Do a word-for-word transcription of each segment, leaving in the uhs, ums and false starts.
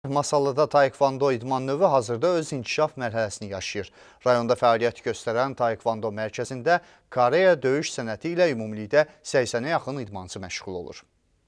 Masallıda taekvondo idman növü hazırda öz inkişaf mərhələsini yaşayır. Rayonda fəaliyyət göstərən taekvondo mərkəzində Koreya döyüş sənəti ilə ümumilikdə səksənə yaxın idmançı məşğul olur.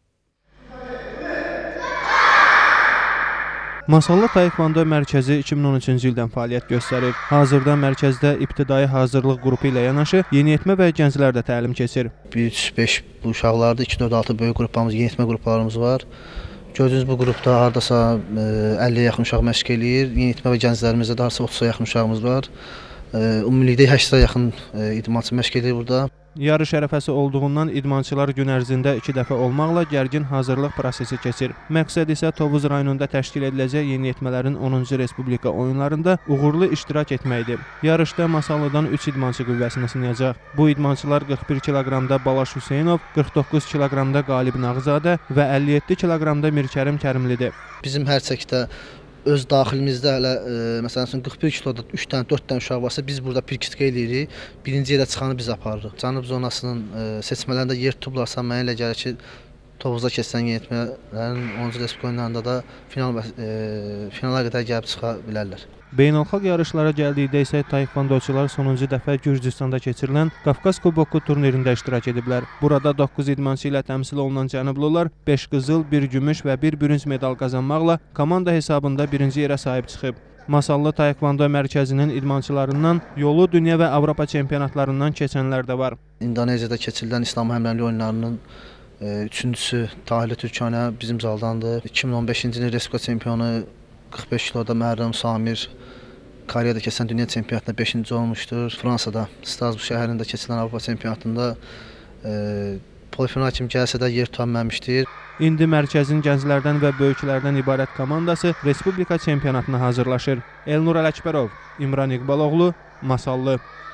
Masallı Taekvondo Mərkəzi iki min on üçüncü ildən fəaliyyət göstərir. Hazırda mərkəzdə ibtidai hazırlıq qrupu ilə yanaşı yeniyetmə və gənclər də təlim keçir. bir üç beş bu uşaqlarda, iki dörd altı böyük qruplarımız, yeniyetmə qruplarımız var. Gördüyünüz bu qrupda hardasa əlliyə yaxın uşaq məşq eləyir. Yeniyetmə və gənclərimizdə də hardasa otuza yaxın uşağımız var. Ümumilikdə səkkiziyə yaxın idmançı məşq edir burada. Yarış ərəfəsi olduğundan idmançılar gün ərzində iki dəfə olmaqla gərgin hazırlıq prosesi keçir. Məqsəd isə Tovuz rayonunda təşkil ediləcək yeniyetmələrin onuncu Respublika oyunlarında uğurlu iştirak etməkdir. Yarışda Masallıdan üç idmançı qüvvəsini sınayacaq. Bu idmançılar qırx bir kiloqramda Balaş Hüseynov, qırx doqquz kiloqramda Qalib Nağzadə və əlli yeddi kiloqramda Mirkərim Kərimlidir. Bizim hər çəkdə öz daxilimizdə hələ e, məsələn qırx bir kiloda üç dənə, dörd dənə uşaq varsa biz burada pirkitqə eləyirik. Birinci yerə çıxanı biz aparırıq. Cənub zonasının e, seçmələrində yer tutublarsa mənə elə gəlir ki, Tovuzda keçən yeniyetmələrin onuncu Respublika oyunlarında da final e, finala qədər gəlib çıxa bilərlər. Beynəlxalq yarışlara gəldikdə isə taekvondoçular sonuncu dəfə Gürcüstanda keçirilən Qafqaz Kuboku turnirində iştirak ediblər. Burada doqquz idmançı ilə təmsil olunan cənublular beş qızıl, bir gümüş və bir bürünc medal qazanmaqla komanda hesabında birinci yerə sahib çıxıb. Masallı Taekvondo Mərkəzinin idmançılarından yolu dünya və Avropa çempionatlarından keçənlər də var. İndoneziyada keçirilən İslam həmrəylik oyunlarının e, üçüncüsü Tahirli Türkanə bizim zaldandır. iki min on beşinci ilin Respublika çempionu qırx beş kiloda Məhərrəm Samir Koreyada keçən dünya çempionatında beşinci olmuşdur. Fransada Strasbourg şəhərində keçilən Avropa çempionatında e, polifinal kimi gəlsə də yer tuta bilməmişdir. İndi mərkəzin gənclərdən və böyüklərdən ibarət komandası Respublika çempionatına hazırlaşır. Elnur Ələkbərov, İmran İqbaloğlu, Masallı.